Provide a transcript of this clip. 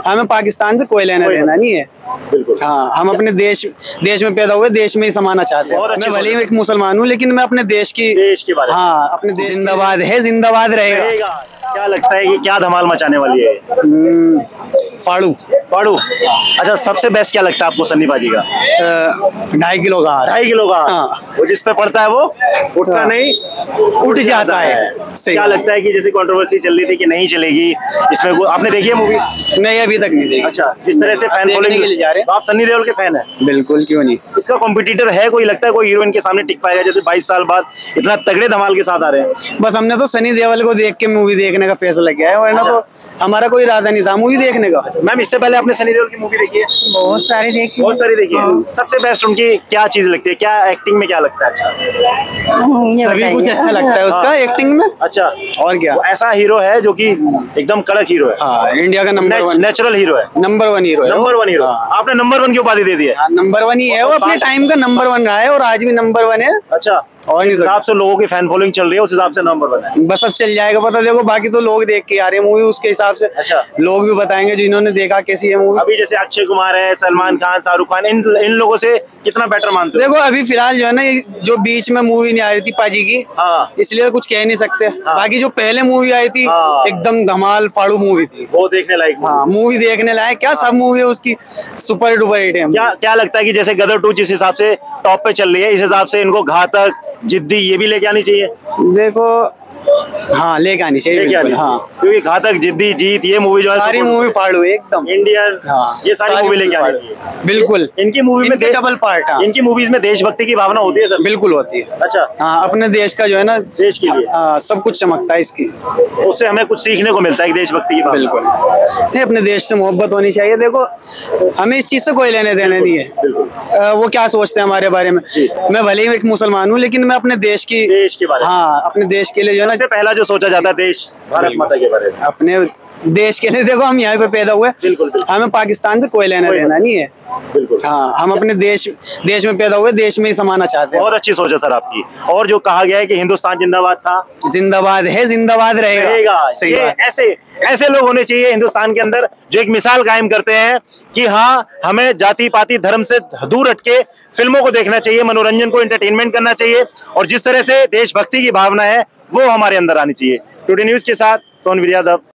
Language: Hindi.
हमें पाकिस्तान से कोई लेना देना नहीं है। बिल्कुल। हाँ, हम अपने देश में पैदा हुए, देश में ही समाना चाहते हैं। मैं भले ही एक मुसलमान हूँ, लेकिन मैं अपने देश के बारे में, हाँ, अपने देश जिंदाबाद है, जिंदाबाद रहेगा। क्या लगता है कि क्या धमाल मचाने वाली है? फाड़ू। फाड़ू। अच्छा, सबसे बेस्ट क्या लगता है आपको सन्नी पाजी का? 2.5 किलो का हार। 2.5 किलो का? हाँ। वो जिस पे पड़ता है वो उठता नहीं, उठ जाता है। क्या लगता है कि जैसे कंट्रोवर्सी चल रही थी कि नहीं चलेगी इसमें, वो आपने देखी है मूवी? नहीं, अभी तक नहीं देखी। अच्छा, जिस तरह से फैन फॉलोइंग के लिए जा रहे हैं, तो आप सन्नी देओल के फैन हैं? बिल्कुल, क्यों नहीं। इसका कॉम्पिटिटर है कोई? लगता है कोई हीरोइन के सामने टिक पाएगा, जैसे 22 साल बाद इतना तगड़े धमाल के साथ आ रहे हैं? बस हमने तो सनी देओल को देख के मूवी देखने का फैसला किया है, वरना तो हमारा कोई इरादा नहीं था मूवी देखने का। मैम, इससे पहले आपने सनी देओल की मूवी देखी है? बहुत सारी देखी। बहुत सारी देखी है। सबसे बेस्ट उनकी क्या चीज लगती है? क्या एक्टिंग में क्या लगता है अच्छा? सभी कुछ अच्छा लगता है उसका एक्टिंग में। अच्छा, और क्या, ऐसा हीरो है जो कि एकदम कड़क हीरो है। हाँ, इंडिया का नंबर 1 नेचुरल हीरो है, नंबर 1 हीरो है। Number 1 hero. आपने नंबर 1 की उपाधि दे दी है। नंबर 1 ही है वो, अपने टाइम का नंबर 1 रहा है और आज भी नंबर 1 है। अच्छा, और इस हिसाब से लोगों की फैन फॉलोइंग चल रही है, उस हिसाब से नंबर 1 है। बस अब चल जाएगा पता, देखो बाकी तो लोग देख के आ रहे हैं मूवी, उसके हिसाब से अच्छा, लोग भी बताएंगे जिन्होंने देखा कैसी है मूवी। अभी जैसे अक्षय कुमार है, सलमान खान, शाहरुख खान, इन लोगों से कितना बेटर मानते हो? देखो अभी फिलहाल जो है ना, जो बीच में मूवी नहीं आ रही थी पाजी की, हाँ, इसलिए कुछ कह नहीं सकते। हाँ। बाकी जो पहले मूवी आई थी, हाँ, एकदम धमाल फाड़ू मूवी थी, वो देखने लायक। हाँ, मूवी देखने लायक। क्या सब मूवी है उसकी, सुपर डुपर हिट है। क्या लगता है कि जैसे गदर 2 जिस हिसाब से टॉप पे चल रही है, इस हिसाब से इनको घातक, जिद्दी ये भी लेके आनी चाहिए? देखो, हाँ, लेके आनी चाहिए, बिल्कुल, हाँ, क्योंकि घातक, जिद्दी, जीत, ये मूवी जो है सारी मूवी फाड़ू है एकदम इंडियन, हाँ, ये सारी मूवी लेके आनी चाहिए। बिल्कुल। इनकी मूवी में डबल पार्ट, हाँ, इनकी मूवीज में देशभक्ति की भावना होती है सर? बिल्कुल होती है। अच्छा, हाँ, अपने देश का जो है ना, देश के लिए सब कुछ चमकता है इसकी, उससे हमें कुछ सीखने को मिलता है देशभक्ति की भावना। बिल्कुल, नहीं, अपने देश से मोहब्बत होनी चाहिए। देखो हमें इस चीज से कोई लेने देने नहीं है, वो क्या सोचते हैं हमारे बारे में। मैं भले ही एक मुसलमान हूँ, लेकिन मैं अपने देश के बारे में, हाँ, अपने देश के लिए जो है ना, सबसे पहला जो सोचा जाता है देश, भारत माता के बारे में, अपने देश के लिए। देखो हम यहाँ पे पैदा हुए, बिल्कुल, हमें पाकिस्तान से कोई लेना देना नहीं है। बिल्कुल, हाँ, हम अपने देश में पैदा हुए, देश में ही समाना चाहते हैं। बहुत अच्छी सोच है सर आपकी। और जो कहा गया है कि हिंदुस्तान जिंदाबाद था, जिंदाबाद है, जिंदाबाद रहेगा। सही बात। ऐसे लोग होने चाहिए हिंदुस्तान के अंदर, जो एक मिसाल कायम करते हैं कि हाँ, हमें जाति पाति धर्म से दूर हटके फिल्मों को देखना चाहिए, मनोरंजन को, एंटरटेनमेंट करना चाहिए, और जिस तरह से देशभक्ति की भावना है वो हमारे अंदर आनी चाहिए। टुडे न्यूज के साथ सोनवीर यादव।